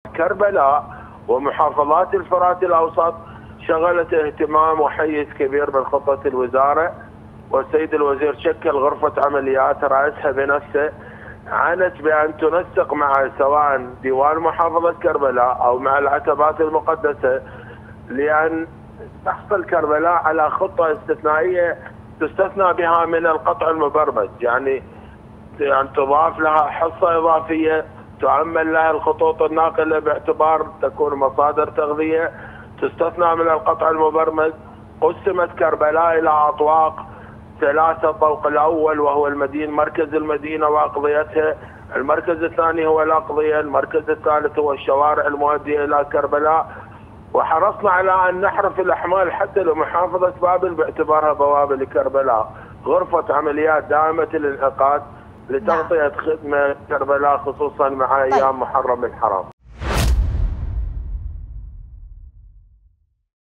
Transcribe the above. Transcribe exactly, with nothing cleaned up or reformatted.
كربلاء ومحافظات الفرات الأوسط شغلت اهتمام وحيز كبير من خطة الوزارة، والسيد الوزير شكل غرفة عمليات رأسها بنفسه عنت بأن تنسق مع سواء ديوان محافظة كربلاء أو مع العتبات المقدسة لأن تحصل كربلاء على خطة استثنائية تستثنى بها من القطع المبرمج، يعني يعني تضاف لها حصة إضافية، تعمل لها الخطوط الناقلة باعتبار تكون مصادر تغذية، تستثنى من القطع المبرمج. قسمت كربلاء إلى أطواق ثلاثة، الطوق الأول وهو المدينة مركز المدينة وأقضيتها، المركز الثاني هو الأقضية، المركز الثالث هو الشوارع المؤدية إلى كربلاء. وحرصنا على أن نحرف الأحمال حتى لمحافظة بابل باعتبارها بوابة لكربلاء، غرفة عمليات دائمة الانعقاد لتغطية خدمة كربلاء خصوصا مع أيام محرم الحرام.